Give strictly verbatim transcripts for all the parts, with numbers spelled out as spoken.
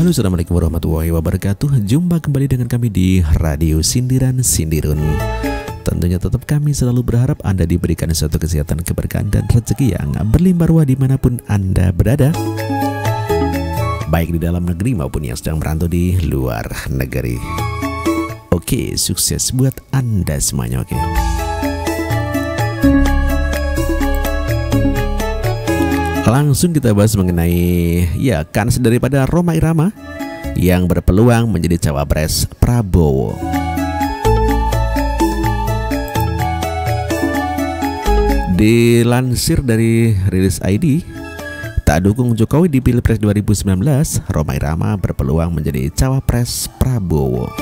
Halo, assalamualaikum warahmatullahi wabarakatuh. Jumpa kembali dengan kami di Radio Sindiran Sindirun. Tentunya tetap kami selalu berharap Anda diberikan suatu kesehatan, keberkahan, dan rezeki yang berlimpah ruah dimanapun Anda berada, baik di dalam negeri maupun yang sedang merantau di luar negeri. Oke, sukses buat Anda semuanya. Oke, langsung kita bahas mengenai ya kans daripada Rhoma Irama yang berpeluang menjadi cawapres Prabowo. Dilansir dari Rilis I D, tak dukung Jokowi di Pilpres dua ribu sembilan belas, Rhoma Irama berpeluang menjadi cawapres Prabowo.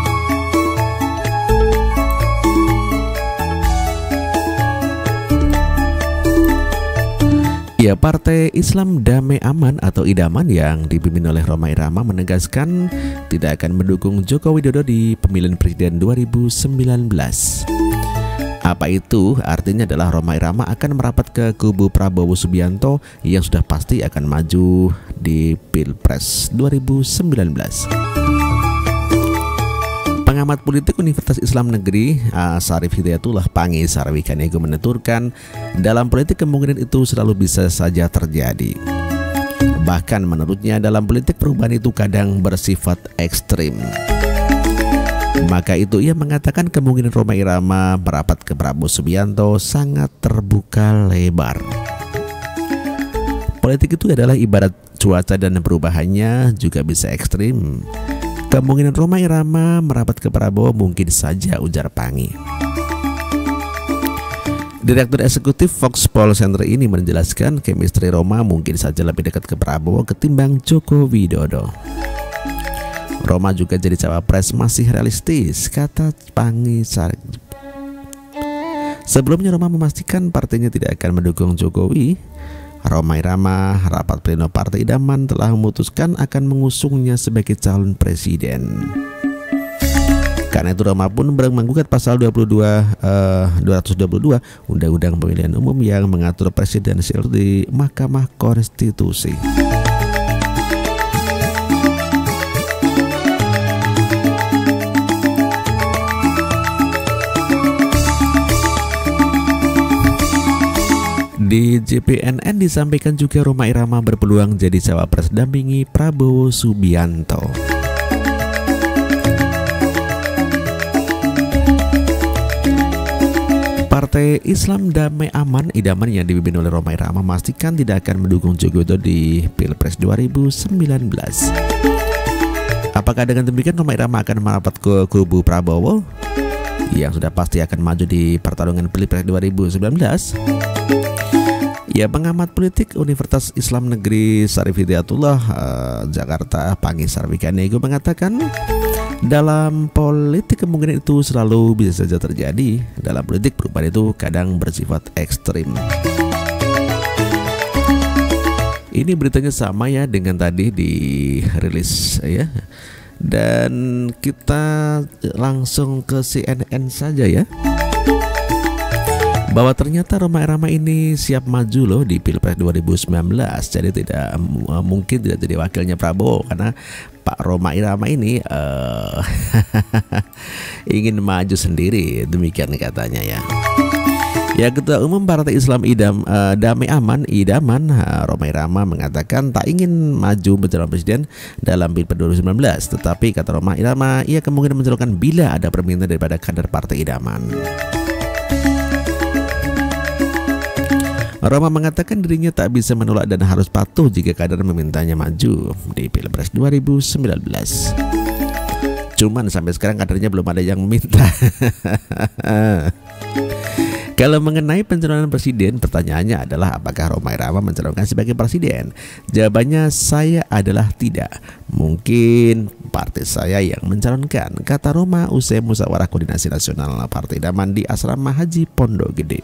Ya, Partai Islam Damai Aman atau Idaman yang dipimpin oleh Rhoma Irama menegaskan tidak akan mendukung Joko Widodo di pemilihan presiden dua ribu sembilan belas. Apa itu? Artinya adalah Rhoma Irama akan merapat ke kubu Prabowo Subianto yang sudah pasti akan maju di Pilpres dua ribu sembilan belas. Pengamat politik Universitas Islam Negeri Syarif Hidayatullah Pangi Sarwikanego menuturkan, dalam politik kemungkinan itu selalu bisa saja terjadi. Bahkan menurutnya dalam politik perubahan itu kadang bersifat ekstrim. Maka itu ia mengatakan kemungkinan Rhoma Irama merapat ke Prabowo Subianto sangat terbuka lebar. Politik itu adalah ibarat cuaca dan perubahannya juga bisa ekstrim. Kemungkinan Rhoma Irama merapat ke Prabowo mungkin saja, ujar Pangi. Direktur Eksekutif Fox Poll Center ini menjelaskan chemistry Rhoma mungkin saja lebih dekat ke Prabowo ketimbang Joko Widodo. Rhoma juga jadi cawapres masih realistis, kata Pangi. Sebelumnya Rhoma memastikan partainya tidak akan mendukung Jokowi. Rhoma Irama, rapat pleno Partai Idaman telah memutuskan akan mengusungnya sebagai calon presiden. Karena itu Rhoma pun menggugat pasal dua puluh dua, uh, dua ratus dua puluh dua Undang-Undang Pemilihan Umum yang mengatur presidensial di Mahkamah Konstitusi. Di J P N N disampaikan juga Rhoma Irama berpeluang jadi cawapres dampingi Prabowo Subianto. Partai Islam Damai Aman Idaman yang dipimpin oleh Rhoma Irama memastikan tidak akan mendukung Joko Widodo di Pilpres dua ribu sembilan belas. Apakah dengan demikian Rhoma Irama akan merapat ke kubu Prabowo yang sudah pasti akan maju di pertarungan Pilpres dua ribu sembilan belas? Ya, pengamat politik Universitas Islam Negeri Syarif Hidayatullah uh, Jakarta Pangi Sarwikanego mengatakan, dalam politik kemungkinan itu selalu bisa saja terjadi. Dalam politik perubahan itu kadang bersifat ekstrim. Ini beritanya sama ya dengan tadi di rilis ya. Dan kita langsung ke C N N saja ya, bahwa ternyata Rhoma Irama ini siap maju loh di Pilpres dua ribu sembilan belas. Jadi tidak uh, mungkin tidak jadi wakilnya Prabowo karena Pak Rhoma Irama ini uh, ingin maju sendiri, demikian katanya ya. Ya, Ketua Umum Partai Islam Idam, uh, Damai Aman Idaman uh, Rhoma Irama mengatakan tak ingin maju menjadi presiden dalam Pilpres dua ribu sembilan belas. Tetapi kata Rhoma Irama, ia kemungkinan mencalonkan bila ada permintaan daripada kader Partai Idaman. Rhoma mengatakan dirinya tak bisa menolak dan harus patuh jika kader memintanya maju di Pilpres dua ribu sembilan belas. Cuman sampai sekarang kadernya belum ada yang meminta. Kalau mengenai pencalonan presiden, pertanyaannya adalah apakah Rhoma Irama mencalonkan sebagai presiden? Jawabannya saya adalah tidak. Mungkin partai saya yang mencalonkan, kata Rhoma usai musyawarah koordinasi nasional Partai Idaman di Asrama Haji Pondok Gede.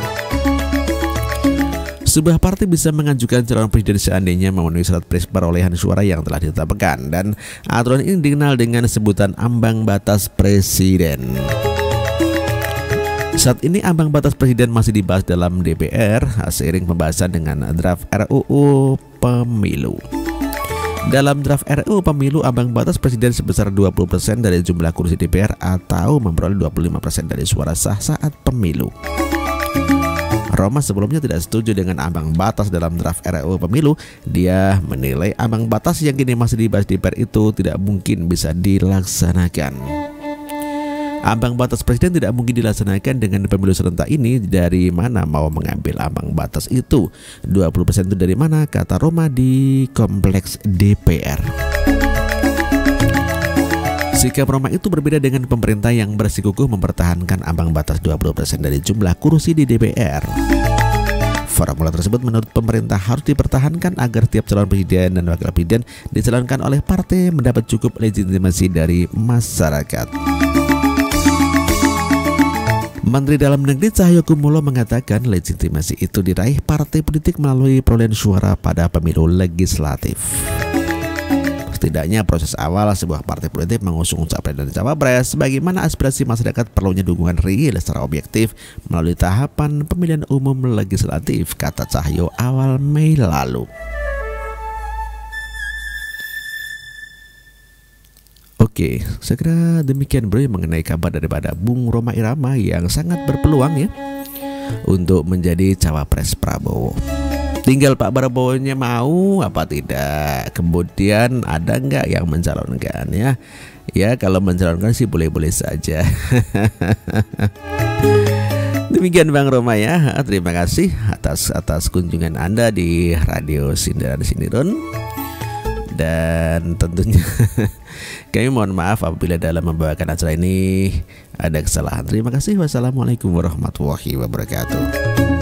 Sebuah partai bisa mengajukan calon presiden seandainya memenuhi syarat perolehan suara yang telah ditetapkan, dan aturan ini dikenal dengan sebutan ambang batas presiden. Saat ini ambang batas presiden masih dibahas dalam D P R seiring pembahasan dengan draft R U U Pemilu. Dalam draft R U pemilu, ambang batas presiden sebesar dua puluh persen dari jumlah kursi D P R atau memperoleh dua puluh lima persen dari suara sah saat pemilu. Roma sebelumnya tidak setuju dengan ambang batas dalam draft R U pemilu. Dia menilai ambang batas yang kini masih dibahas di D P R itu tidak mungkin bisa dilaksanakan. Ambang batas presiden tidak mungkin dilaksanakan dengan pemilu serentak ini. Dari mana mau mengambil ambang batas itu? dua puluh persen itu dari mana? Kata Roma di kompleks D P R. Sikap Roma itu berbeda dengan pemerintah yang bersikukuh mempertahankan ambang batas dua puluh persen dari jumlah kursi di D P R. Formula tersebut menurut pemerintah harus dipertahankan agar tiap calon presiden dan wakil presiden dicalonkan oleh partai mendapat cukup legitimasi dari masyarakat. Menteri Dalam Negeri Cahyokumolo mengatakan legitimasi itu diraih partai politik melalui perolehan suara pada pemilu legislatif. Setidaknya proses awal sebuah partai politik mengusung capres dan cawapres, bagaimana aspirasi masyarakat perlunya dukungan real secara objektif melalui tahapan pemilihan umum legislatif, kata Cahyo awal Mei lalu. Oke, saya kira demikian bro mengenai kabar daripada Bung Rhoma Irama yang sangat berpeluang ya untuk menjadi cawapres Prabowo. Tinggal Pak Prabowo-nya mau apa tidak. Kemudian ada nggak yang mencalonkan ya? Ya kalau mencalonkan sih boleh-boleh saja. Demikian Bang Rhoma ya. Terima kasih atas atas kunjungan Anda di Radio Sindiran Sindiron. Dan tentunya kami mohon maaf apabila dalam membawakan acara ini ada kesalahan. Terima kasih. Wassalamualaikum warahmatullahi wabarakatuh.